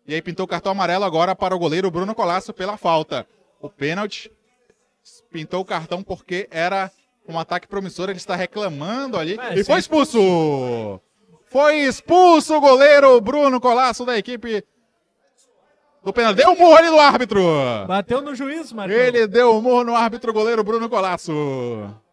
E aí pintou o cartão amarelo agora para o goleiro Bruno Colasso pela falta. O pênalti pintou o cartão porque era um ataque promissor. Ele está reclamando ali. E foi expulso! Foi expulso o goleiro Bruno Colasso da equipe do pênalti. Deu um murro ali no árbitro. Bateu no juiz, Marcão. Ele deu um murro no árbitro, goleiro Bruno Colasso.